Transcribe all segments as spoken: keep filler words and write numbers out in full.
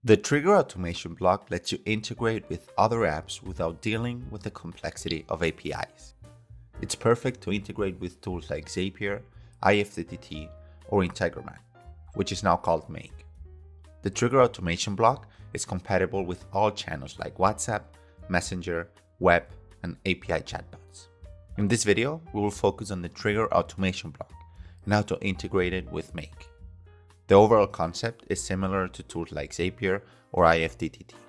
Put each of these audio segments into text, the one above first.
The trigger automation block lets you integrate with other apps without dealing with the complexity of A P Is. It's perfect to integrate with tools like Zapier, I F T T T, or Integromat, which is now called Make. The trigger automation block is compatible with all channels like WhatsApp, Messenger, web, and A P I chatbots. In this video, we will focus on the trigger automation block and how to integrate it with Make. The overall concept is similar to tools like Zapier or I F T T T.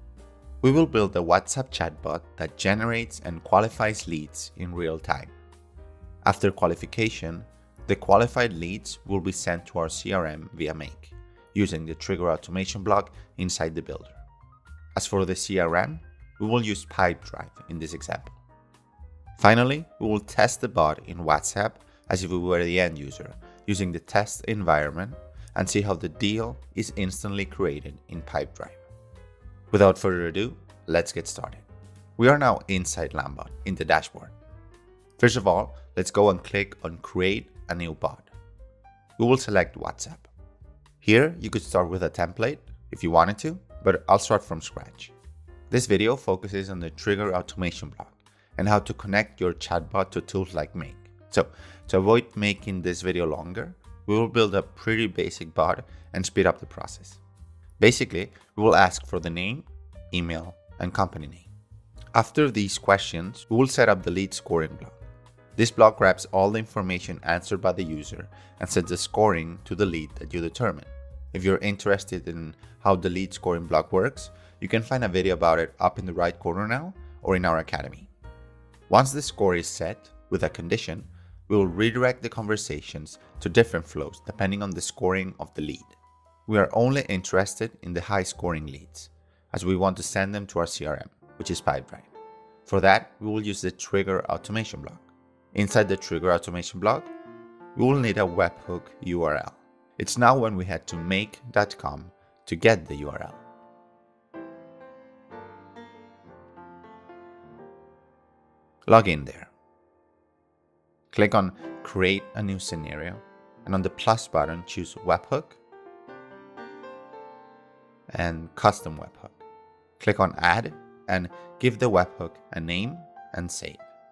We will build a WhatsApp chatbot that generates and qualifies leads in real time. After qualification, the qualified leads will be sent to our C R M via Make, using the trigger automation block inside the builder. As for the C R M, we will use Pipedrive in this example. Finally, we will test the bot in WhatsApp as if we were the end user, using the test environment, and see how the deal is instantly created in Pipedrive. Without further ado, let's get started. We are now inside Landbot in the dashboard. First of all, let's go and click on Create a new bot. We will select WhatsApp. Here, you could start with a template if you wanted to, but I'll start from scratch. This video focuses on the trigger automation block and how to connect your chatbot to tools like Make. So, to avoid making this video longer, we will build a pretty basic bot and speed up the process. Basically, we will ask for the name, email, and company name. After these questions, we will set up the lead scoring block. This block grabs all the information answered by the user and sets the scoring to the lead that you determine. If you're interested in how the lead scoring block works, you can find a video about it up in the right corner now or in our academy. Once the score is set with a condition, we will redirect the conversations to different flows depending on the scoring of the lead. We are only interested in the high scoring leads, as we want to send them to our C R M, which is Pipedrive. For that, we will use the trigger automation block. Inside the trigger automation block, we will need a webhook U R L. It's now when we head to make dot com to get the U R L. Log in there. Click on Create a new scenario, and on the plus button, choose Webhook and Custom Webhook. Click on Add and give the webhook a name and save.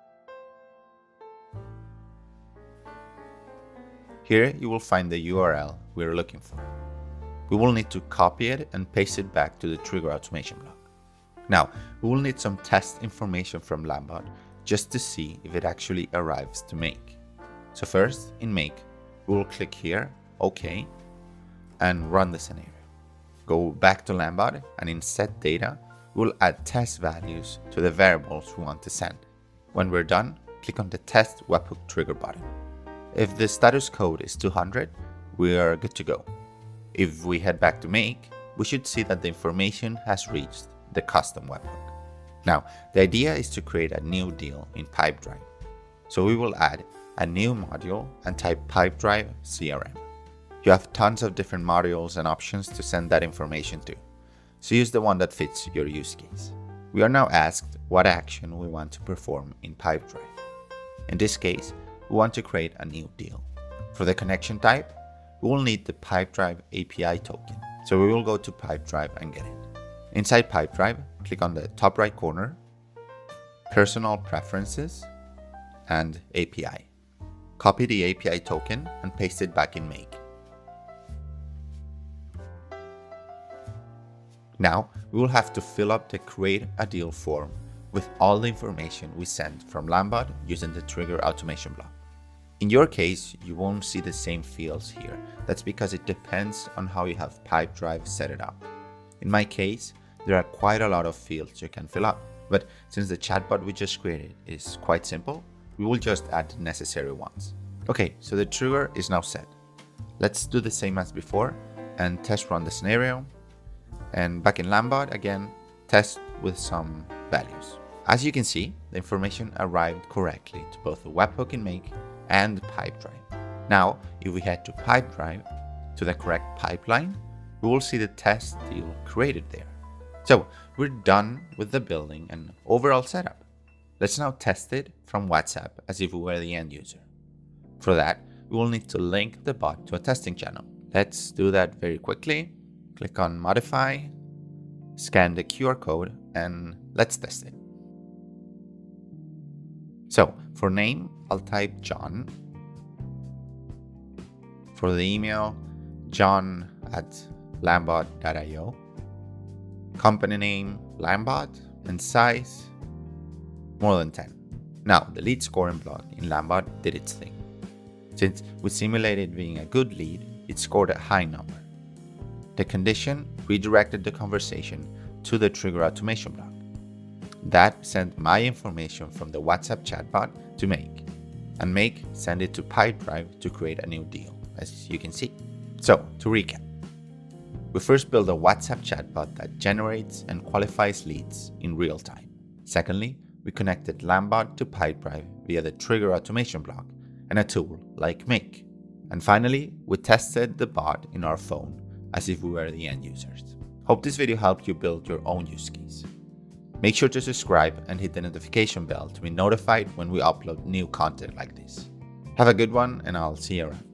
Here you will find the U R L we are looking for. We will need to copy it and paste it back to the trigger automation block. Now, we will need some test information from Landbot just to see if it actually arrives to Make. So first, in Make, we will click here, OK, and run the scenario. Go back to Landbot, and in Set Data, we'll add test values to the variables we want to send. When we're done, click on the Test Webhook Trigger button. If the status code is two hundred, we are good to go. If we head back to Make, we should see that the information has reached the custom webhook. Now, the idea is to create a new deal in Pipedrive. So we will add a new module and type Pipedrive C R M. You have tons of different modules and options to send that information to, so use the one that fits your use case. We are now asked what action we want to perform in Pipedrive. In this case, we want to create a new deal. For the connection type, we will need the Pipedrive A P I token, so we will go to Pipedrive and get it. Inside Pipedrive, click on the top right corner, Personal Preferences, and A P I. Copy the A P I token and paste it back in Make. Now, we will have to fill up the Create a Deal form with all the information we sent from Landbot using the trigger automation block. In your case, you won't see the same fields here. That's because it depends on how you have Pipedrive set it up. In my case, there are quite a lot of fields you can fill up, but since the chatbot we just created is quite simple, we will just add the necessary ones. Okay, so the trigger is now set. Let's do the same as before and test run the scenario. And back in Landbot again, test with some values. As you can see, the information arrived correctly to both the webhook in Make and Pipedrive. Now, if we head to Pipedrive to the correct pipeline, we will see the test deal created there. So we're done with the building and overall setup. Let's now test it from WhatsApp as if we were the end user. For that, we will need to link the bot to a testing channel. Let's do that very quickly. click on modify, scan the Q R code, and let's test it. So for name, I'll type John. For the email, john at landbot dot i o. Company name, Landbot, and size, more than ten. Now, the lead scoring block in Landbot did its thing. Since we simulated being a good lead, it scored a high number. The condition redirected the conversation to the trigger automation block. That sent my information from the WhatsApp chatbot to Make, and Make sent it to Pipedrive to create a new deal, as you can see. So, to recap, we first build a WhatsApp chatbot that generates and qualifies leads in real time. Secondly, we connected Landbot to Pipedrive via the trigger automation block and a tool like Make. And finally, we tested the bot in our phone as if we were the end users. Hope this video helped you build your own use case. Make sure to subscribe and hit the notification bell to be notified when we upload new content like this. Have a good one, and I'll see you around.